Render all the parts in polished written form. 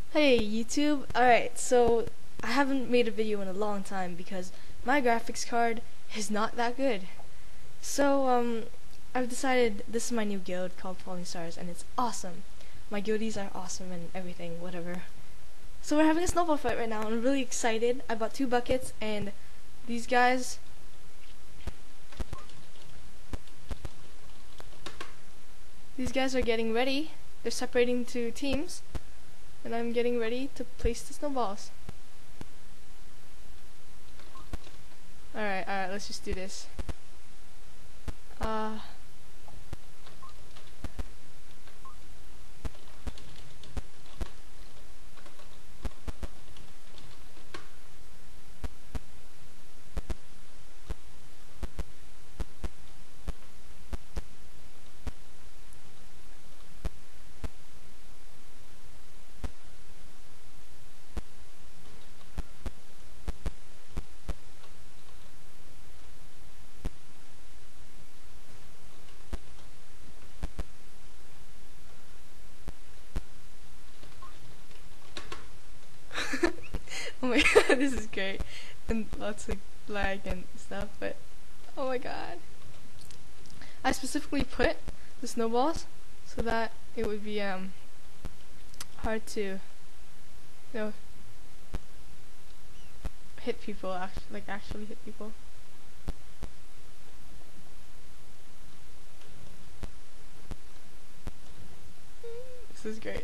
Hey YouTube, alright, so I haven't made a video in a long time because my graphics card is not that good. So, I've decided this is my new guild called Falling Stars and it's awesome. My guildies are awesome and everything, whatever. So we're having a snowball fight right now and I'm really excited. I bought 2 buckets and these guys are getting ready. They're separating to teams. And I'm getting ready to place the snowballs. Alright, let's just do this. Oh my god, this is great. And lots of lag and stuff, but oh my god. I specifically put the snowballs so that it would be hard to hit people, actually hit people. This is great.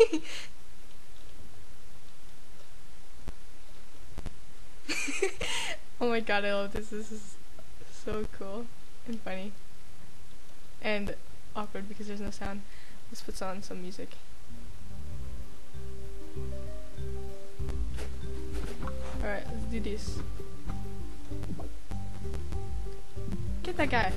Oh my god, I love this. This is so cool and funny. And awkward because there's no sound. Let's put on some music. Alright, let's do this. Get that guy.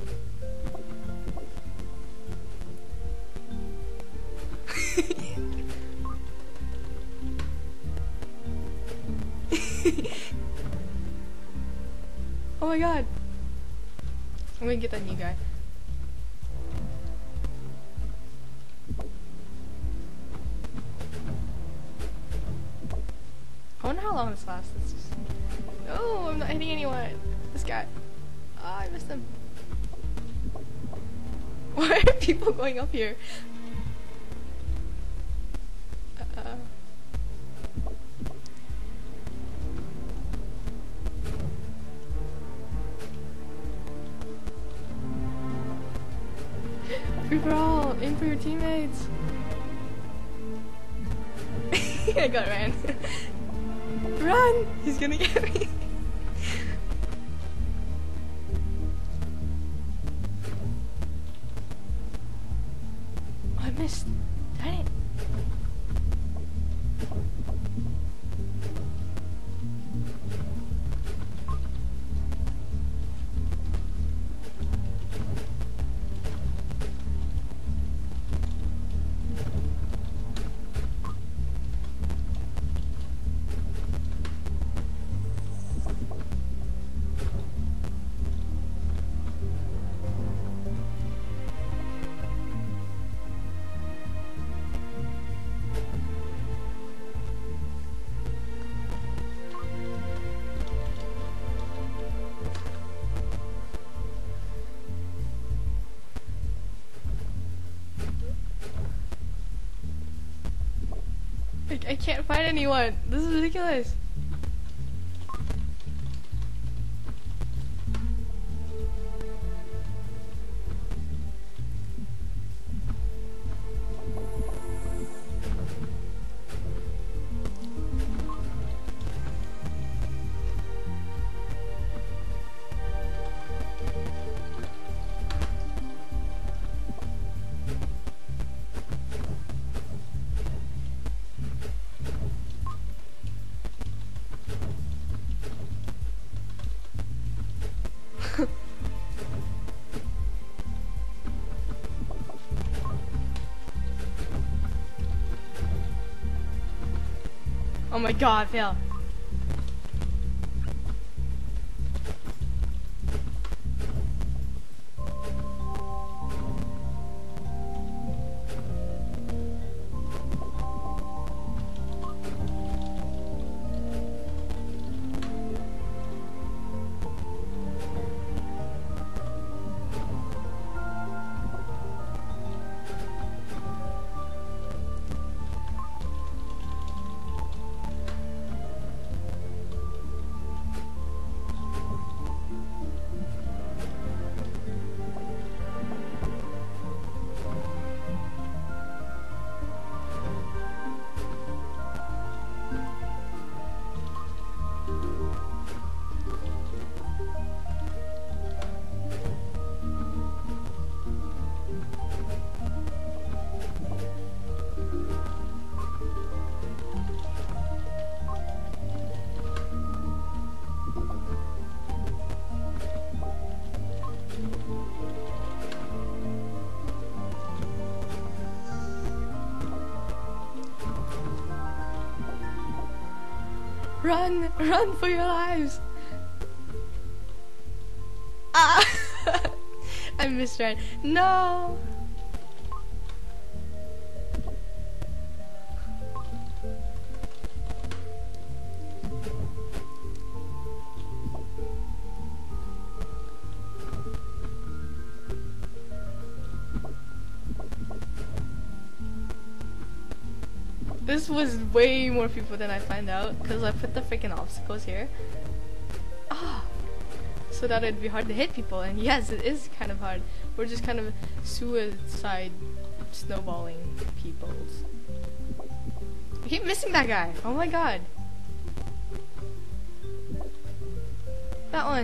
Oh my god. I'm gonna get that new guy. I wonder how long this lasts. Let's just... No, I'm not hitting anyone. This guy. Ah, I missed him. Why are people going up here? Free for all! Aim for your teammates! I got ran. Run! He's gonna get me! Oh, I missed! Dang it! I can't find anyone. This is ridiculous. Oh my god, fail. Run! Run for your lives! Ah! I misread. No! This was way more people than I found out because I put the freaking obstacles here. Ah, so that it'd be hard to hit people. And yes, it is kind of hard. We're just kind of suicide snowballing peoples. I keep missing that guy. Oh my god. That one.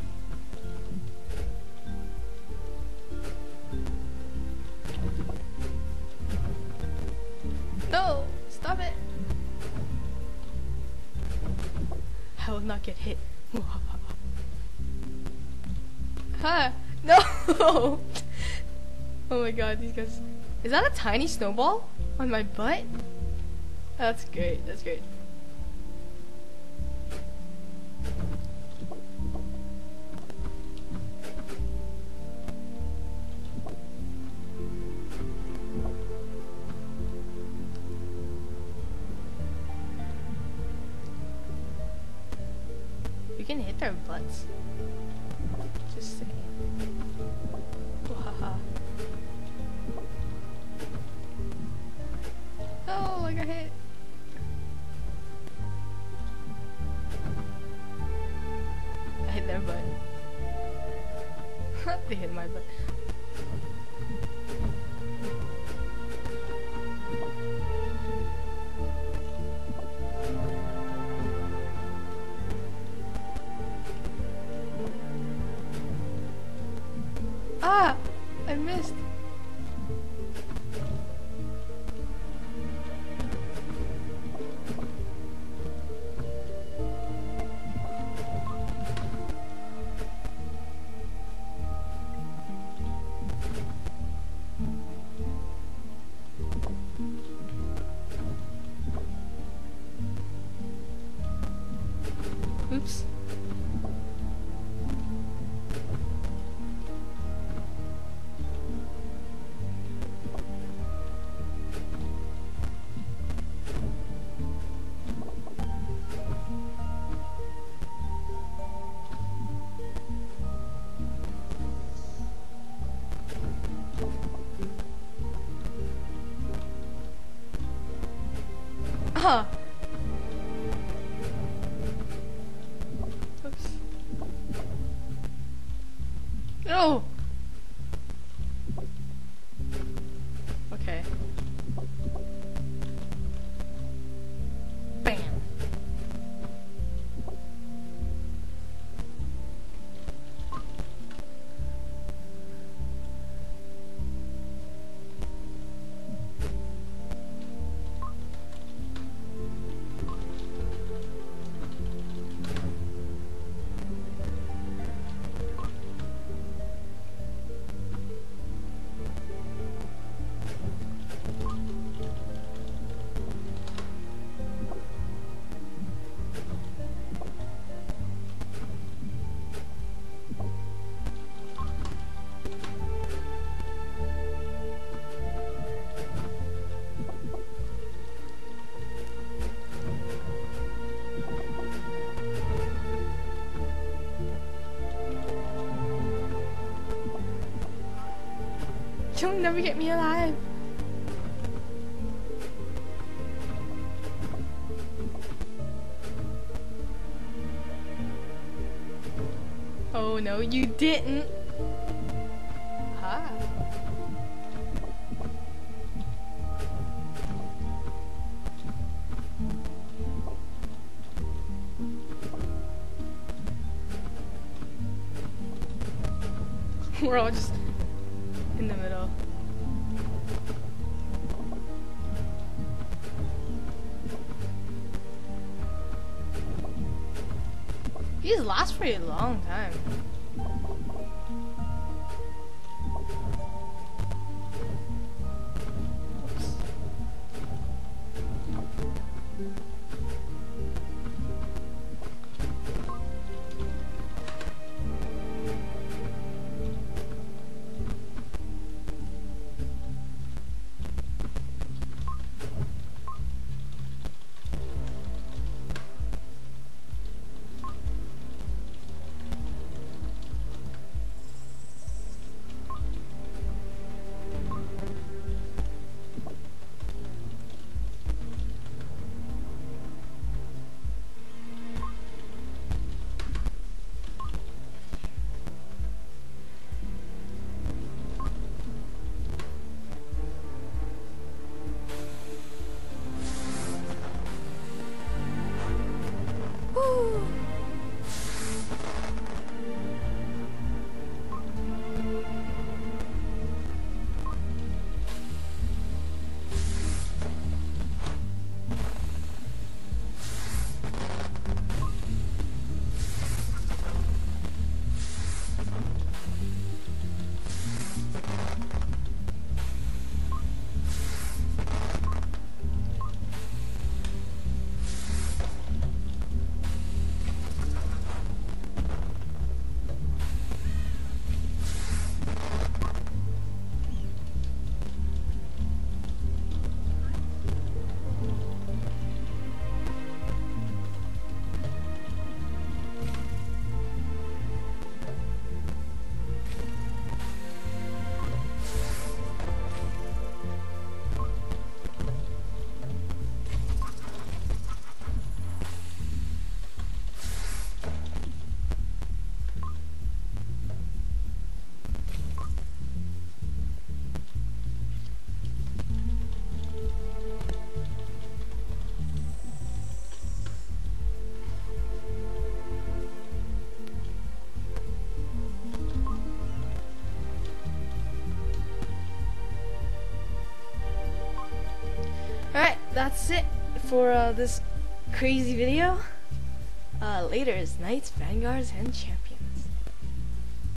No! Stop it! I will not get hit. Huh? No! Oh my god, these guys. Is that a tiny snowball on my butt? That's great, that's great. We can hit their butts. Just saying. Wahaha. Oh, I got hit. I hit their butt. They hit my butt. Ah! I missed. Oops. Ah! Oops. No! Okay. Bam! You'll never get me alive. Oh no, you didn't. Ha. We're all just in the middle. These last for a long time. Oops. that's it for this crazy video. Later is Knights, Vanguards, and Champions.